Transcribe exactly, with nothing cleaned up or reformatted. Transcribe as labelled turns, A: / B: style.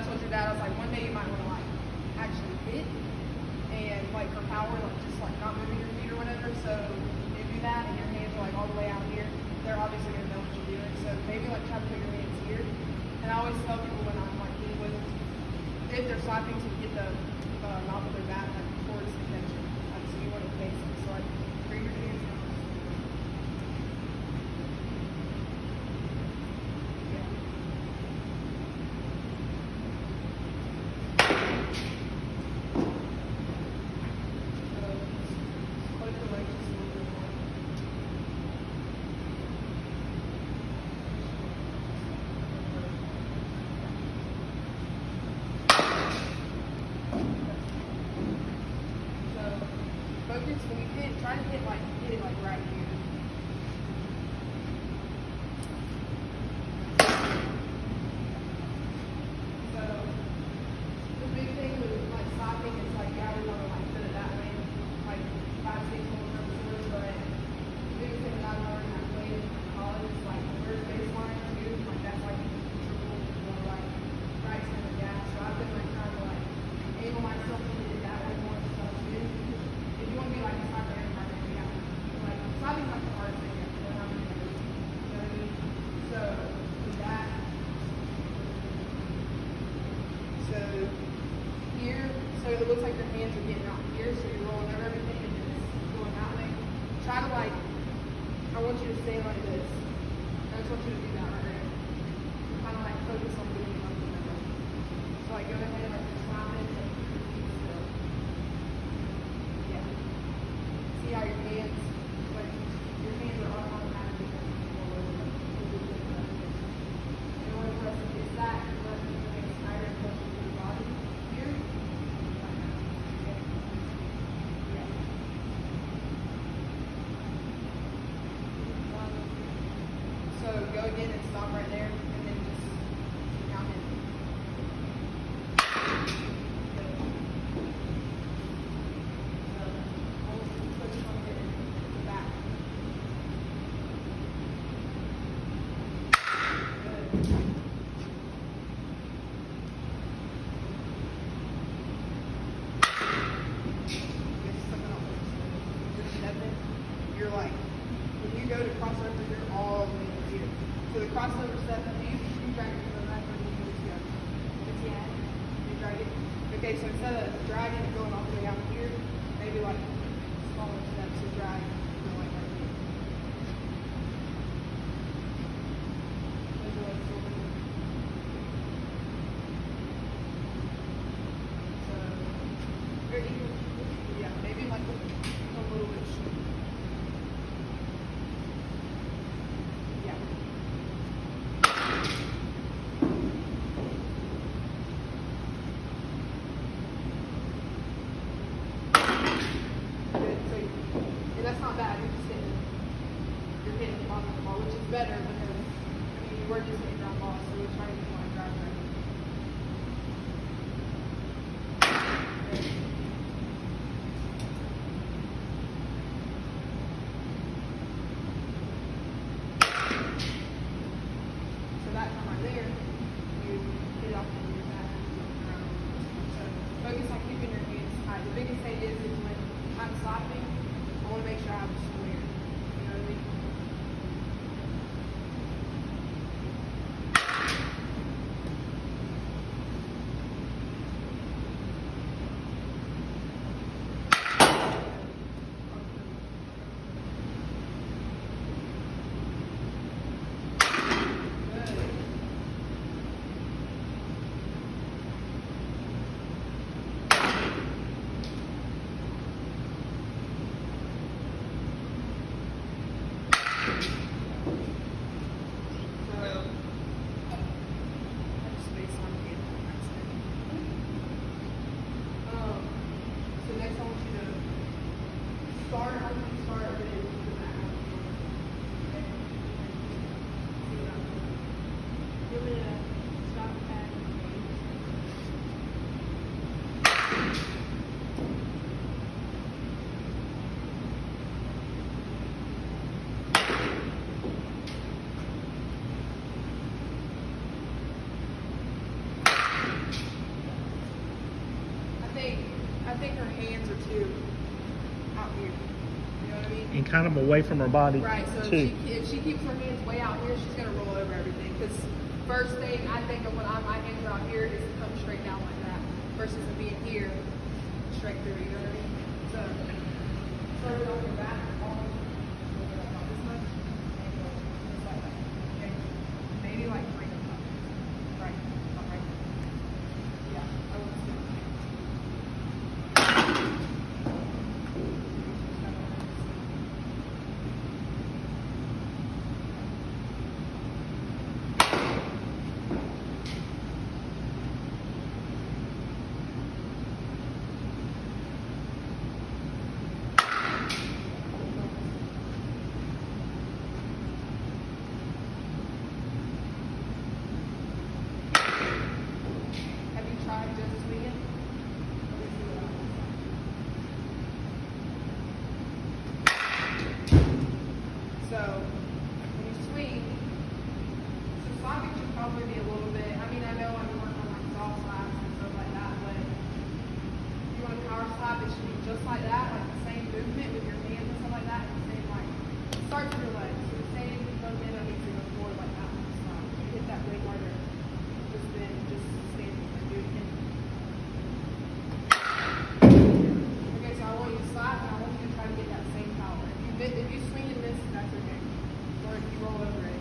A: that's what your dad was like, one day you might want to like actually hit and like for power, like just like not moving your feet or whatever. So you do that and your hands are like all the way out here. They're obviously going to know what you're doing. So maybe like try to put your hands here. And I always tell people when I'm like hitting with, if they're slapping to get the uh, knob of their back like towards the tension. Like, so you want to face them. So like bring your hands down. Focus when you hit, try to hit like hit it like right here. So the big thing with like stopping is like yeah, we want to like put it that way, like five, six more purposes, but the biggest thing that I learned that way in college is like where's baseline too, like that's like triple or like right center of the gas. So I've been like trying to like angle myself to hit it that way more and stuff too. You want to be like a soccer and hard thing, yeah. Like slapping like the hard thing, yeah. You know what I mean? So with that, so here, so it looks like your hands are getting out here, so you're rolling over everything and just going that way. Try to like, I want you to stay like this. I just want you to do that right there. Kind of like focus on doing something like that. So like go ahead and like slap it. See how your hands, like your hands are automatically going forward. In order for us to get that, you want to keep your hands tighter and closer to your body. Here, like that. Okay. Yeah. One. So go again and stop right there, and then just count it. You're like, when you go to crossover, you're all the way over here. So the crossover step, you you drag it to the left or you just go. It's the end. You drag it. Okay, so instead of dragging and going all the way out here, maybe like smaller steps to drag and go like right here. Those are like sort of, so very equal. Yeah, maybe like a, a little bit shorter. That's not bad, you're just hitting, you're hitting the bottom of the ball, which is better because, I mean, you were just hitting ground balls, so you're trying to get more drive right. So that time right there, you hit it off into your back and around. So focus on keeping your hands tight. The biggest thing is, is when I'm slapping, I want to make sure I have a square. You know what I mean? I think her hands are too out here. You know what I mean?
B: And kind of away from her body,
A: Right, so
B: too.
A: if she, if she keeps her hands way out here, she's going to roll over everything. Because first thing I think of when I, my hands are out here is to come straight down like that versus it being here, straight through, you know what I mean? So, start it off your back, all about this much, and go just like that, okay? Maybe like three of them. Right, not right. Yeah, I will just do it. Have you tried just swinging? So, when you swing, so slopping should probably be a little bit, I mean, I know I'm working on like soft slaps and stuff like that, but if you want to power slap, it should be just like that, like the same movement with your hands and stuff like that, and the same like, start with your legs, so the same momentum needs to go forward like that. So, you hit that way harder, just then, just stand and do it again. Okay, so I want you to slap, and I want you to try to get that same power. If you, if you swing and miss, that's okay. Or if you roll over it.